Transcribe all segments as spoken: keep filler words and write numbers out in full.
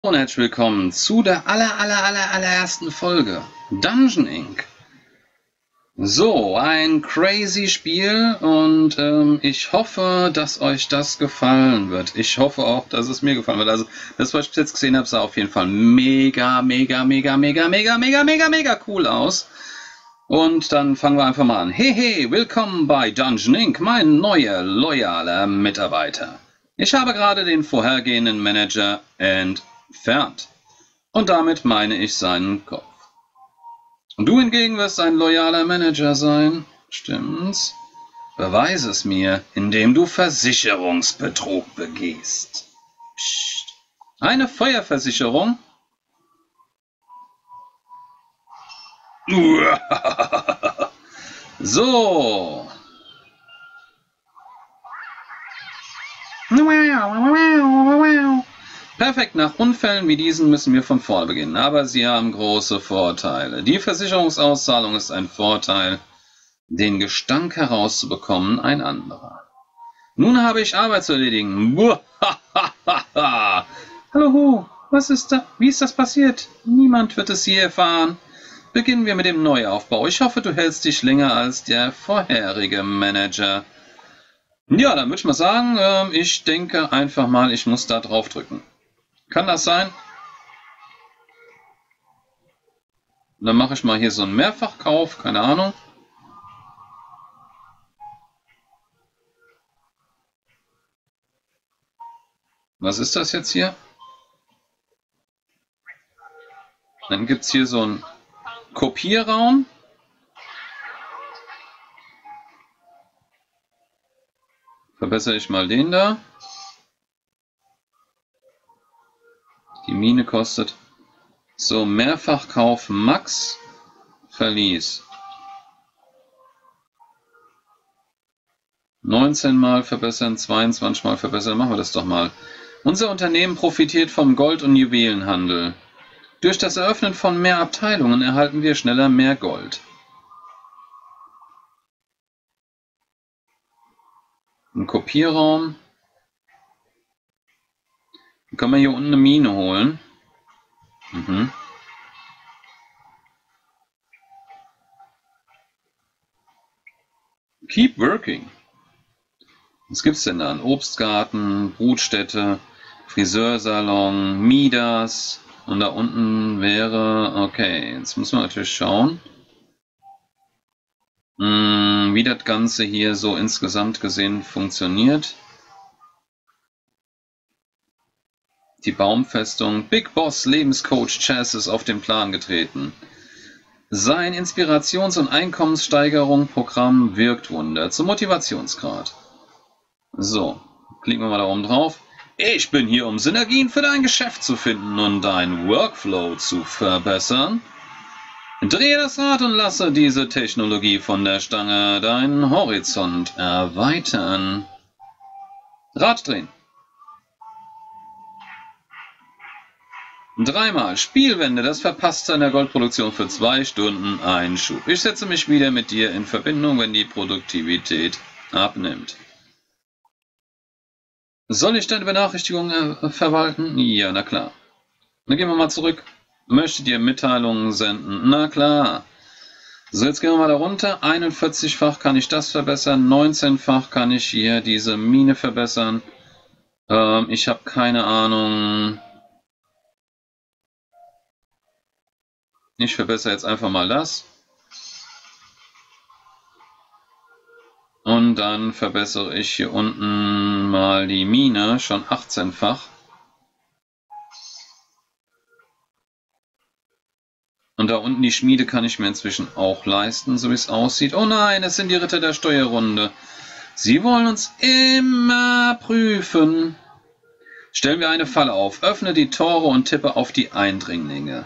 Und herzlich willkommen zu der aller, aller, aller, allerersten Folge Dungeon Incorporated. So, ein crazy Spiel und ähm, ich hoffe, dass euch das gefallen wird. Ich hoffe auch, dass es mir gefallen wird. Also, das, was ich jetzt gesehen habe, sah auf jeden Fall mega, mega, mega, mega, mega, mega, mega, mega cool aus. Und dann fangen wir einfach mal an. Hey, hey, willkommen bei Dungeon Incorporated, mein neuer, loyaler Mitarbeiter. Ich habe gerade den vorhergehenden Manager entfernt. Und damit meine ich seinen Kopf. Und du hingegen wirst ein loyaler Manager sein. Stimmt's? Beweise es mir, indem du Versicherungsbetrug begehst. Psst. Eine Feuerversicherung? So. Perfekt, nach Unfällen wie diesen müssen wir von vorne beginnen, aber sie haben große Vorteile. Die Versicherungsauszahlung ist ein Vorteil, den Gestank herauszubekommen ein anderer. Nun habe ich Arbeit zu erledigen. Hallo Hu, was ist da? Wie ist das passiert? Niemand wird es je erfahren. Beginnen wir mit dem Neuaufbau. Ich hoffe, du hältst dich länger als der vorherige Manager. Ja, dann würde ich mal sagen, äh, ich denke einfach mal, ich muss da drauf drücken. Kann das sein? Dann mache ich mal hier so einen Mehrfachkauf, keine Ahnung. Was ist das jetzt hier? Dann gibt es hier so einen Kopierraum. Verbessere ich mal den da. Die Mine kostet so Mehrfachkauf Max Verlies. neunzehn Mal verbessern, zweiundzwanzig Mal verbessern. Machen wir das doch mal. Unser Unternehmen profitiert vom Gold- und Juwelenhandel. Durch das Eröffnen von mehr Abteilungen erhalten wir schneller mehr Gold. Ein Kopierraum. Dann können wir hier unten eine Mine holen. Mhm. Keep working. Was gibt's denn da? Ein Obstgarten, Brutstätte, Friseursalon, Midas. Und da unten wäre... Okay, jetzt müssen wir natürlich schauen, wie das Ganze hier so insgesamt gesehen funktioniert. Die Baumfestung. Big Boss Lebenscoach Chess ist auf den Plan getreten. Sein Inspirations- und Einkommenssteigerung-Programm wirkt Wunder zum Motivationsgrad. So, klicken wir mal da oben drauf. Ich bin hier, um Synergien für dein Geschäft zu finden und deinen Workflow zu verbessern. Drehe das Rad und lasse diese Technologie von der Stange deinen Horizont erweitern. Rad drehen. Dreimal Spielwände, das verpasst seiner Goldproduktion für zwei Stunden Einschub. Ich setze mich wieder mit dir in Verbindung, wenn die Produktivität abnimmt. Soll ich deine Benachrichtigungen äh, verwalten? Ja, na klar. Dann gehen wir mal zurück. Möchtet ihr Mitteilungen senden? Na klar. So, jetzt gehen wir mal da runter. einundvierzig-fach kann ich das verbessern. neunzehn-fach kann ich hier diese Mine verbessern. Ähm, ich habe keine Ahnung. Ich verbessere jetzt einfach mal das. Und dann verbessere ich hier unten mal die Mine, schon achtzehn-fach. Und da unten die Schmiede kann ich mir inzwischen auch leisten, so wie es aussieht. Oh nein, es sind die Ritter der Steuerrunde. Sie wollen uns immer prüfen. Stellen wir eine Falle auf, öffne die Tore und tippe auf die Eindringlinge.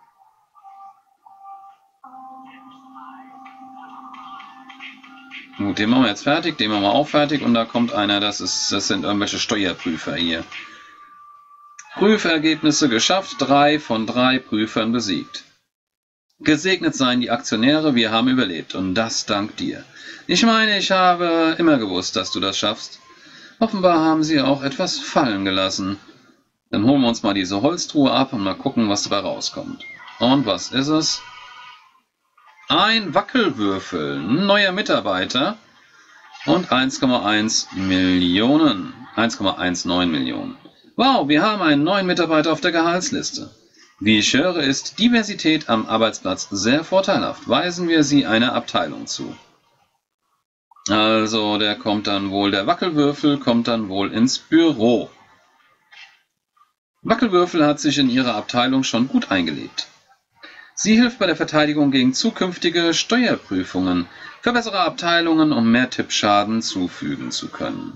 Gut, den machen wir jetzt fertig, den machen wir auch fertig und da kommt einer, das, ist, das sind irgendwelche Steuerprüfer hier. Prüfergebnisse geschafft, drei von drei Prüfern besiegt. Gesegnet seien die Aktionäre, wir haben überlebt und das dank dir. Ich meine, ich habe immer gewusst, dass du das schaffst. Offenbar haben sie auch etwas fallen gelassen. Dann holen wir uns mal diese Holztruhe ab und mal gucken, was dabei rauskommt. Und was ist es? Ein Wackelwürfel, ein neuer Mitarbeiter und eins Komma eins Millionen. eins Komma neunzehn Millionen. Wow, wir haben einen neuen Mitarbeiter auf der Gehaltsliste. Wie ich höre, ist Diversität am Arbeitsplatz sehr vorteilhaft. Weisen wir sie einer Abteilung zu. Also, der kommt dann wohl, der Wackelwürfel kommt dann wohl ins Büro. Wackelwürfel hat sich in ihrer Abteilung schon gut eingelebt. Sie hilft bei der Verteidigung gegen zukünftige Steuerprüfungen, verbessere Abteilungen, um mehr Tippschaden zufügen zu können.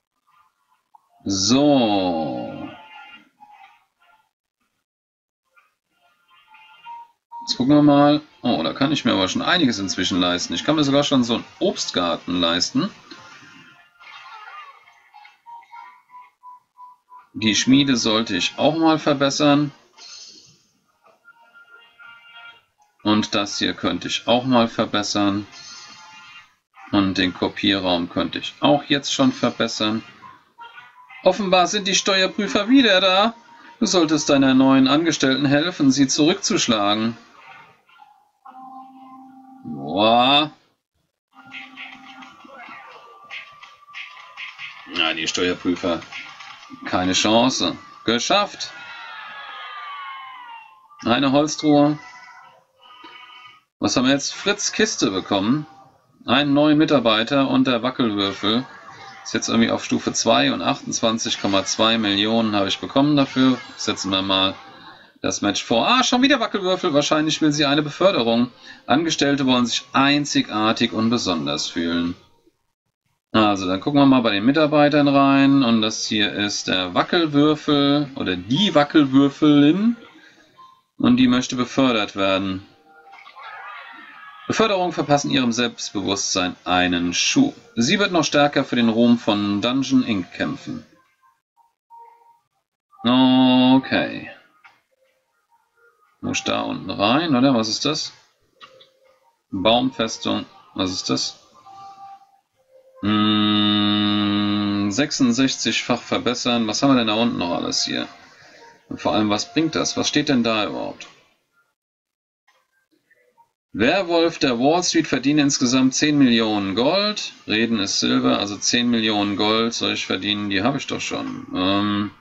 So. Jetzt gucken wir mal. Oh, da kann ich mir aber schon einiges inzwischen leisten. Ich kann mir sogar schon so einen Obstgarten leisten. Die Schmiede sollte ich auch mal verbessern. Und das hier könnte ich auch mal verbessern. Und den Kopierraum könnte ich auch jetzt schon verbessern. Offenbar sind die Steuerprüfer wieder da. Du solltest deiner neuen Angestellten helfen, sie zurückzuschlagen. Boah. Ja, die Steuerprüfer. Keine Chance. Geschafft. Eine Holztruhe. Was haben wir jetzt? Fritz Kiste bekommen. Einen neuen Mitarbeiter und der Wackelwürfel. Ist jetzt irgendwie auf Stufe zwei und achtundzwanzig Komma zwei Millionen habe ich bekommen dafür. Setzen wir mal das Match vor. Ah, schon wieder Wackelwürfel. Wahrscheinlich will sie eine Beförderung. Angestellte wollen sich einzigartig und besonders fühlen. Also, dann gucken wir mal bei den Mitarbeitern rein. Und das hier ist der Wackelwürfel oder die Wackelwürfelin. Und die möchte befördert werden. Beförderung verpassen ihrem Selbstbewusstsein einen Schuh. Sie wird noch stärker für den Ruhm von Dungeon Incorporated kämpfen. Okay. Muss da unten rein, oder? Was ist das? Baumfestung. Was ist das? Hm, sechsundsechzig-fach verbessern. Was haben wir denn da unten noch alles hier? Und vor allem, was bringt das? Was steht denn da überhaupt? Werwolf der Wall Street verdient insgesamt zehn Millionen Gold. Reden ist Silber, also zehn Millionen Gold soll ich verdienen. Die habe ich doch schon. Ähm,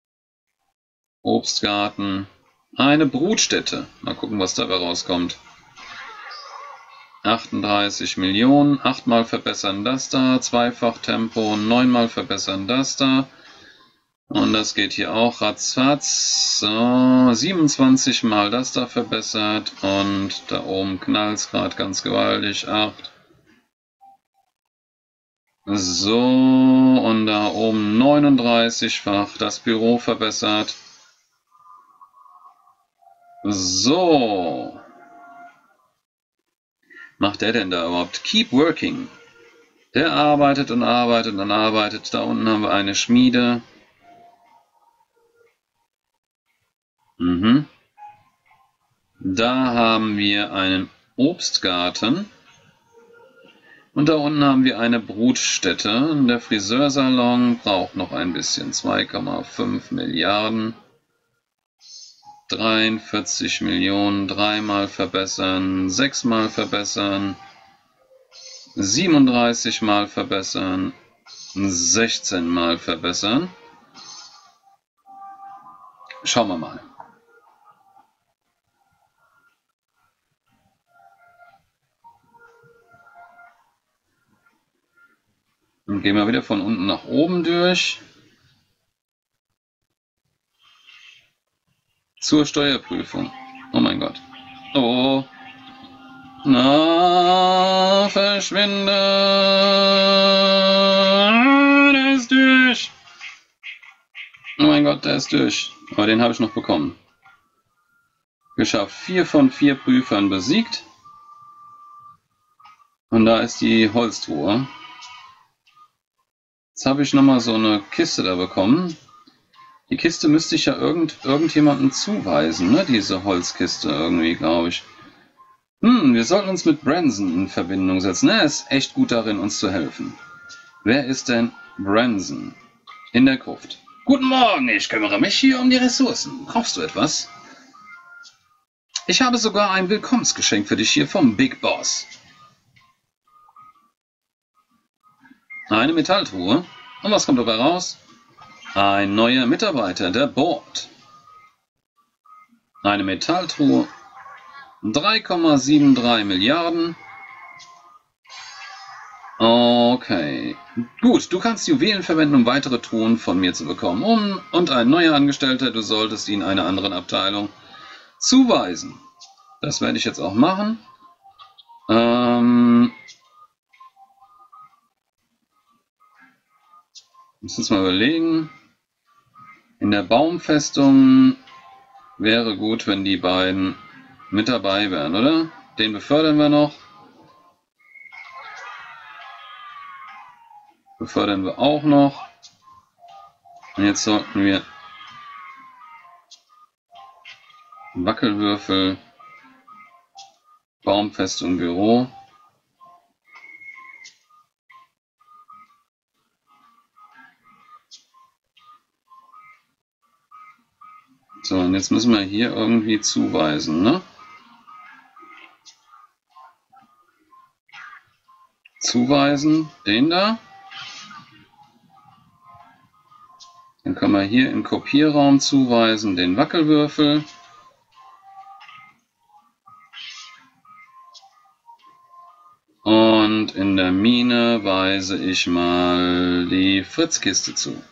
Obstgarten. Eine Brutstätte. Mal gucken, was dabei rauskommt. achtunddreißig Millionen. achtmal verbessern das da. Zweifach Tempo. neunmal verbessern das da. Und das geht hier auch ratzfatz. So, siebenundzwanzig mal das da verbessert. Und da oben knallt es gerade ganz gewaltig. acht. So, und da oben neununddreißig-fach das Büro verbessert. So. Macht der denn da überhaupt? Keep working. Der arbeitet und arbeitet und arbeitet. Da unten haben wir eine Schmiede. Mhm. Da haben wir einen Obstgarten. Und da unten haben wir eine Brutstätte. Der Friseursalon braucht noch ein bisschen. zwei Komma fünf Milliarden. dreiundvierzig Millionen. dreimal verbessern. sechsmal verbessern. siebenunddreißig mal verbessern. sechzehn mal verbessern. Schauen wir mal. Und gehen wir wieder von unten nach oben durch. Zur Steuerprüfung. Oh mein Gott. Oh. Na, verschwinde. Der ist durch. Oh mein Gott, der ist durch. Aber den habe ich noch bekommen. Geschafft. Vier von vier Prüfern besiegt. Und da ist die Holztruhe. Jetzt habe ich nochmal so eine Kiste da bekommen. Die Kiste müsste ich ja irgend, irgendjemandem zuweisen, ne? Diese Holzkiste irgendwie, glaube ich. Hm, wir sollten uns mit Branson in Verbindung setzen. Er ist echt gut darin, uns zu helfen. Wer ist denn Branson? In der Gruft. Guten Morgen, ich kümmere mich hier um die Ressourcen. Brauchst du etwas? Ich habe sogar ein Willkommensgeschenk für dich hier vom Big Boss. Eine Metalltruhe. Und was kommt dabei raus? Ein neuer Mitarbeiter, der Board. Eine Metalltruhe. drei Komma drei sieben Milliarden. Okay. Gut, du kannst Juwelen verwenden, um weitere Truhen von mir zu bekommen. Um, und ein neuer Angestellter, du solltest ihn einer anderen Abteilung zuweisen. Das werde ich jetzt auch machen. Ähm... Ich muss jetzt mal überlegen. In der Baumfestung wäre gut, wenn die beiden mit dabei wären, oder? Den befördern wir noch. Befördern wir auch noch. Und jetzt sollten wir Wackelwürfel, Baumfestung, Büro. So, und jetzt müssen wir hier irgendwie zuweisen, ne? Zuweisen, den da. Dann können wir hier im Kopierraum zuweisen, den Wackelwürfel. Und in der Mine weise ich mal die Fritzkiste zu.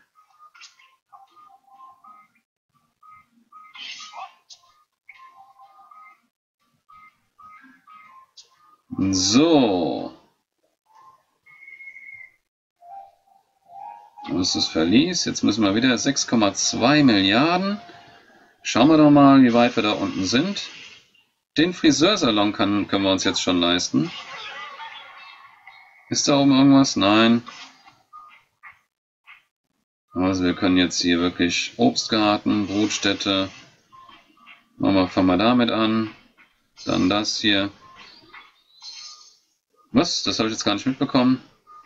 So. Das ist das Verlies. Jetzt müssen wir wieder sechs Komma zwei Milliarden. Schauen wir doch mal, wie weit wir da unten sind. Den Friseursalon kann, können wir uns jetzt schon leisten. Ist da oben irgendwas? Nein. Also wir können jetzt hier wirklich Obstgarten, Brutstätte. Machen wir, fangen wir damit an. Dann das hier. Was? Das habe ich jetzt gar nicht mitbekommen.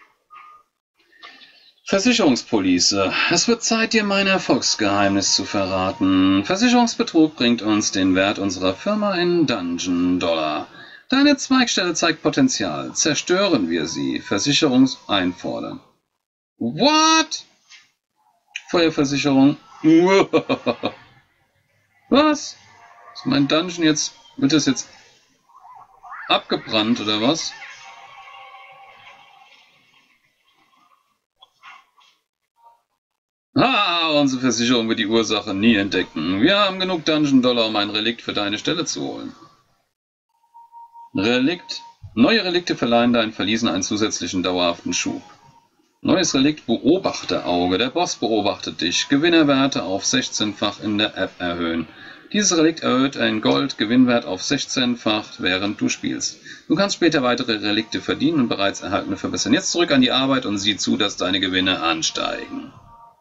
Versicherungspolice. Es wird Zeit, dir mein Erfolgsgeheimnis zu verraten. Versicherungsbetrug bringt uns den Wert unserer Firma in Dungeon Dollar. Deine Zweigstelle zeigt Potenzial. Zerstören wir sie. Versicherung einfordern. What? Feuerversicherung. Was? Ist mein Dungeon jetzt... Wird das jetzt abgebrannt oder was? Ah, unsere Versicherung wird die Ursache nie entdecken. Wir haben genug Dungeon-Dollar, um ein Relikt für deine Stelle zu holen. Relikt. Neue Relikte verleihen deinen Verliesen einen zusätzlichen dauerhaften Schub. Neues Relikt Beobachterauge. Der Boss beobachtet dich. Gewinnerwerte auf sechzehnfach in der App erhöhen. Dieses Relikt erhöht einen Gold-Gewinnwert auf sechzehnfach, während du spielst. Du kannst später weitere Relikte verdienen und bereits erhaltene verbessern. Jetzt zurück an die Arbeit und sieh zu, dass deine Gewinne ansteigen.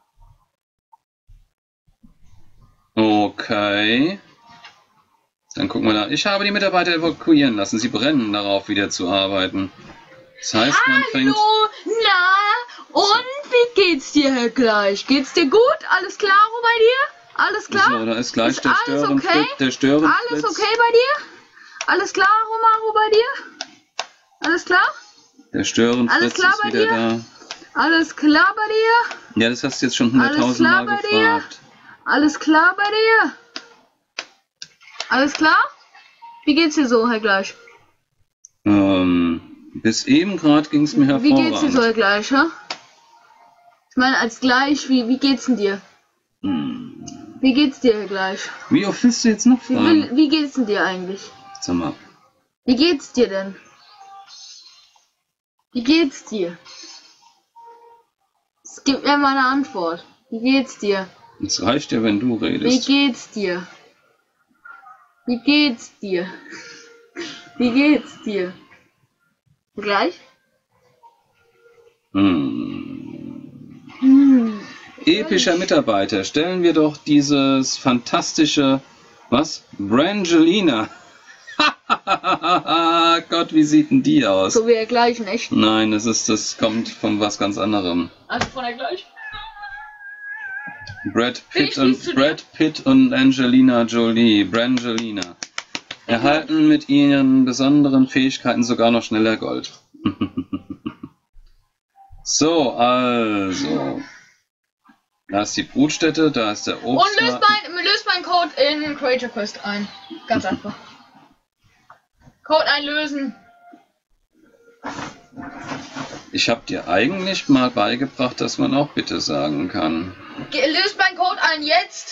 Okay. Dann gucken wir da. Ich habe die Mitarbeiter evakuieren lassen. Sie brennen darauf, wieder zu arbeiten. Das heißt, man fängt... Hallo, na, und wie geht's dir, Herr Gleich? Geht's dir gut? Alles klar bei dir? Alles klar? So, da ist gleich ist der alles Störenfritz. okay? Der Störenfritz. Alles okay bei dir? Alles klar, Romaro, bei dir? Alles klar? Der Störenfritz Alles klar ist bei wieder dir? da. Alles klar bei dir? Ja, das hast du jetzt schon hunderttausend Mal bei dir? gefragt. Alles klar bei dir? Alles klar? Wie geht's dir so, Herr Gleich? Ähm, bis eben gerade ging es mir hervorragend. Wie geht's dir so, Herr Gleich, ha? Ich meine, als Gleich, wie, wie geht's denn dir? Hm. Wie geht's dir, Herr Gleich? Wie oft willst du jetzt noch Wie, fragen? will, wie geht's denn dir eigentlich? Sag mal. Wie geht's dir denn? Wie geht's dir? Es gibt mir mal eine Antwort. Wie geht's dir? Es reicht ja, wenn du Wie redest. geht's dir? Wie geht's dir? Wie geht's dir? Gleich? Hm. Hm. Epischer Mitarbeiter, stellen wir doch dieses fantastische, was? Brangelina. Gott, wie sieht denn die aus? So wie er gleich, echt? Nein, das ist, das kommt von was ganz anderem. Also von der gleich? Brad Pitt, Bin ich und, Brad Pitt und Angelina Jolie, Brangelina, erhalten mit ihren besonderen Fähigkeiten sogar noch schneller Gold. So, also. Da ist die Brutstätte, da ist der Obst. Und löst mein, löst mein Code in Creator Quest ein. Ganz einfach. Code einlösen. Ich habe dir eigentlich mal beigebracht, dass man auch bitte sagen kann. Ge löst mein Code ein jetzt.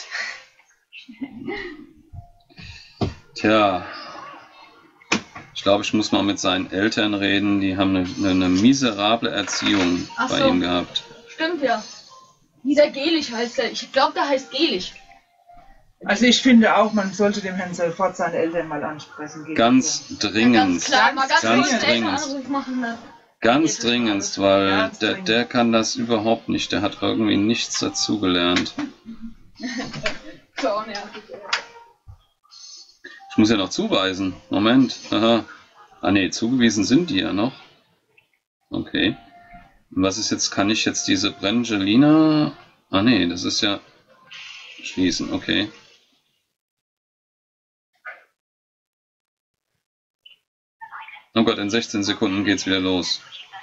Tja. Ich glaube, ich muss mal mit seinen Eltern reden. Die haben eine, eine, eine miserable Erziehung Ach bei so. ihm gehabt. Stimmt ja. Dieser Gelich heißt er. Ich glaube, der heißt Gelich. Also ich finde auch, man sollte dem Herrn sofort seine Eltern mal ansprechen. Gehen. Ganz dringend. Ja, ganz klar, mal ganz, Ganz kurz einen dringend. Elternanruf machen. Ne? Ganz dringend, weil Ganz der, dringend. der kann das überhaupt nicht. Der hat irgendwie nichts dazugelernt. So nervig. Ich muss ja noch zuweisen. Moment. Aha. Ah ne, zugewiesen sind die ja noch. Okay. Und was ist jetzt, kann ich jetzt diese Brangelina... Ah ne, das ist ja... Schließen, okay. Oh Gott, in sechzehn Sekunden geht's wieder los.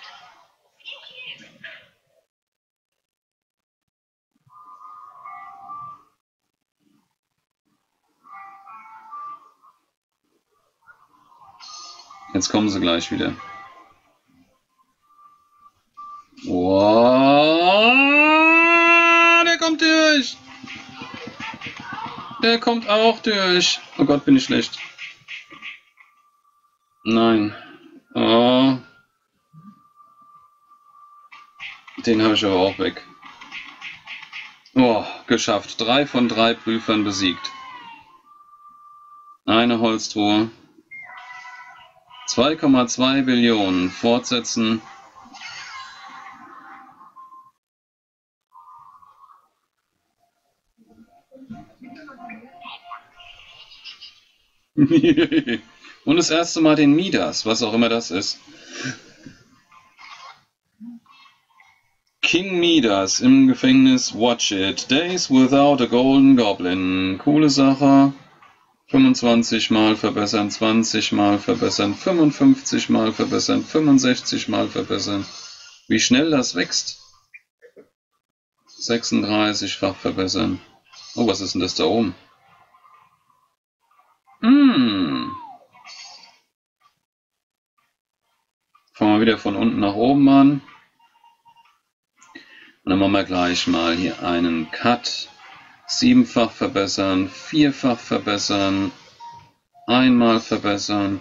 Jetzt kommen sie gleich wieder. Wow, der kommt durch. Der kommt auch durch. Oh Gott, bin ich schlecht. Nein. Oh. Den habe ich aber auch weg. Oh, geschafft. Drei von drei Prüfern besiegt. Eine Holztruhe. zwei Komma zwei Billionen. Fortsetzen. Und das erste Mal den Midas, was auch immer das ist. King Midas im Gefängnis, watch it. Days without a golden goblin. Coole Sache. fünfundzwanzig Mal verbessern, zwanzig Mal verbessern, fünfundfünfzig Mal verbessern, fünfundsechzig Mal verbessern. Wie schnell das wächst. sechsunddreißig-fach verbessern. Oh, was ist denn das da oben? Hm. Fangen wir wieder von unten nach oben an. Und dann machen wir gleich mal hier einen Cut. Siebenfach verbessern, vierfach verbessern, einmal verbessern,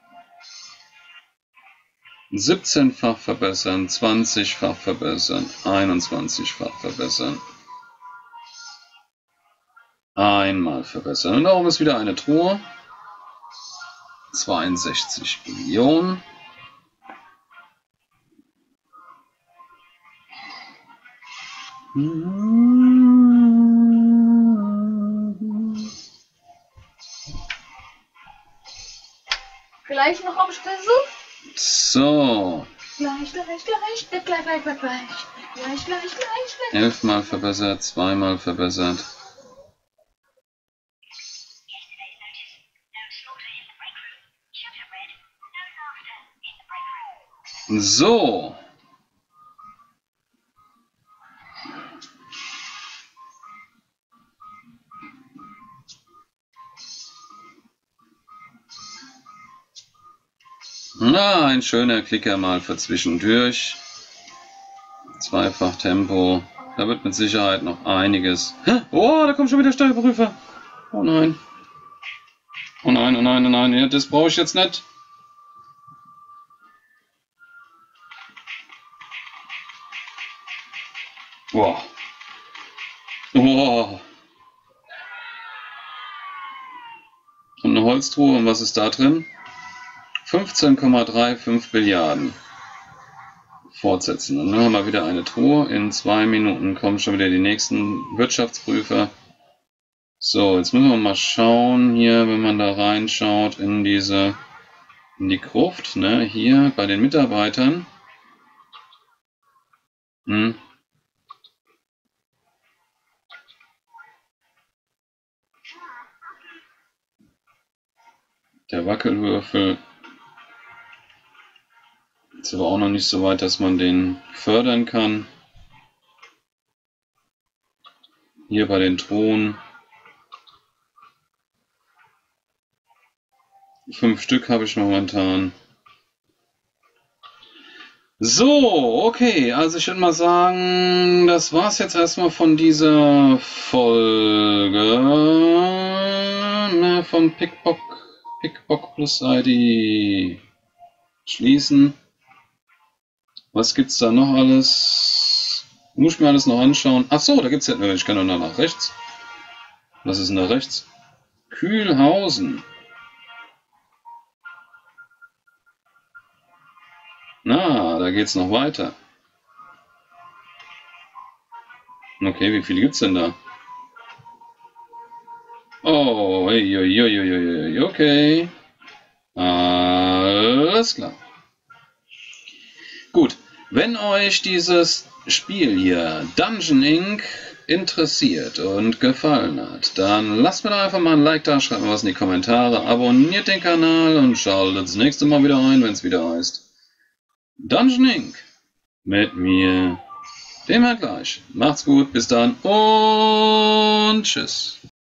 siebzehnfach verbessern, zwanzigfach verbessern, einundzwanzigfach verbessern, einmal verbessern. Und da oben ist wieder eine Truhe. zweiundsechzig Billionen. Gleich noch aufsprechen? So. Gleich, gleich, gleich, gleich, gleich, gleich, gleich, gleich, gleich, gleich, gleich, gleich. Elfmal verbessert, zweimal verbessert. So. Na, ein schöner Klicker mal für zwischendurch. Zweifach Tempo. Da wird mit Sicherheit noch einiges. Oh, da kommt schon wieder Steuerprüfer. Oh nein. Oh nein, oh nein, oh nein. Ja, das brauche ich jetzt nicht. Wow. Wow. Und eine Holztruhe. Und was ist da drin? fünfzehn Komma fünfunddreißig Milliarden. Fortsetzen. Und dann haben wir wieder eine Truhe. In zwei Minuten kommen schon wieder die nächsten Wirtschaftsprüfer. So, jetzt müssen wir mal schauen hier, wenn man da reinschaut in diese, in die Gruft, ne, hier bei den Mitarbeitern. Hm. Der Wackelwürfel ist aber auch noch nicht so weit, dass man den fördern kann. Hier bei den Thronen. Fünf Stück habe ich momentan. So, okay, also ich würde mal sagen, das war's jetzt erstmal von dieser Folge, ne, von Pickpock, Pickpock plus I D. Schließen. Was gibt's da noch alles? Muss ich mir alles noch anschauen. Ach so, da gibt's ja, ich kann noch nach rechts. Was ist denn da rechts? Kühlhausen. Na, da geht's noch weiter. Okay, wie viele gibt's denn da? Oh, oi, oi, oi, oi, oi, okay. Alles klar. Gut, wenn euch dieses Spiel hier, Dungeon Incorporated, interessiert und gefallen hat, dann lasst mir doch einfach mal ein Like da, schreibt mir was in die Kommentare, abonniert den Kanal und schaltet das nächste Mal wieder ein, wenn es wieder heißt Dungeon Incorporated mit mir, dem Herr Gleich. Macht's gut, bis dann und tschüss.